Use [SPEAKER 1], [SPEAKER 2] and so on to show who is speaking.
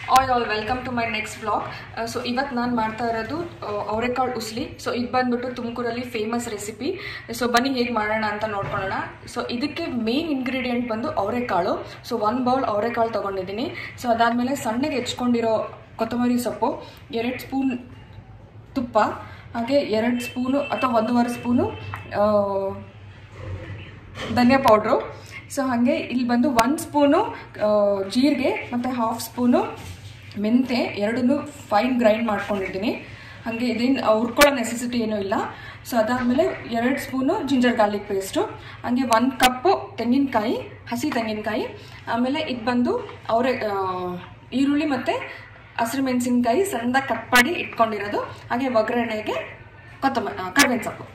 [SPEAKER 1] All welcome to my next vlog. So ಇವತ್ತು ನಾನು ಮಾಡ್ತಾ ಇರೋದು ಅವರೆಕಾಳು ಉಸ್ಲಿ. ಸೊ ಇದು ಬಂದ್ಬಿಟ್ಟು ತುಮಕೂರಲ್ಲಿ ಫೇಮಸ್ ರೆಸಿಪಿ. ಸೊ ಬನ್ನಿ ಹೇಗೆ ಮಾಡೋಣ ಅಂತ ನೋಡ್ಕೊಳ್ಳೋಣ. ಸೊ ಇದಕ್ಕೆ ಮೇನ್ ಇಂಗ್ರೀಡಿಯೆಂಟ್ ಬಂದು ಅವರೆಕಾಳು. ಸೊ 1 ಬೌಲ್ ಅವರೆಕಾಳು ತೊಗೊಂಡಿದ್ದೀನಿ. ಸೊ ಅದಾದಮೇಲೆ ಸಣ್ಣಗೆ ಹೆಚ್ಕೊಂಡಿರೋ ಕೊತ್ತಂಬರಿ ಸೊಪ್ಪು, 2 ಸ್ಪೂನ್ ತುಪ್ಪ, ಹಾಗೆ 2 ಸ್ಪೂನು ಅಥವಾ 1.5 ಸ್ಪೂನು ಧನಿಯಾ ಪೌಡ್ರು. ಸೊ ಹಾಗೆ ಇಲ್ಲಿ ಬಂದು 1 ಸ್ಪೂನು ಜೀರಿಗೆ ಮತ್ತು 1/2 ಸ್ಪೂನು ಮೆಂತೆ, ಎರಡನ್ನೂ ಫೈನ್ ಗ್ರೈಂಡ್ ಮಾಡ್ಕೊಂಡಿದ್ದೀನಿ. ಹಾಗೆ ಇದೇನು ಹುರ್ಕೊಳ್ಳೋ ನೆಸೆಸಿಟಿ ಏನೂ ಇಲ್ಲ. ಸೊ ಅದಾದಮೇಲೆ 2 ಸ್ಪೂನು ಜಿಂಜರ್ ಗಾರ್ಲಿಕ್ ಪೇಸ್ಟು, ಹಾಗೆ 1 ಕಪ್ಪು ತೆಂಗಿನಕಾಯಿ, ಹಸಿ ತೆಂಗಿನಕಾಯಿ. ಆಮೇಲೆ ಇದು ಬಂದು ಈರುಳ್ಳಿ ಮತ್ತು ಹಸಿರು ಮೆಣಸಿನ್ಕಾಯಿ ಸಣ್ಣದಾಗಿ ಕಟ್ ಮಾಡಿ ಇಟ್ಕೊಂಡಿರೋದು. ಹಾಗೆ ಒಗ್ಗರಣೆಗೆ ಕರಿಬೇವಿನ ಸೊಪ್ಪು.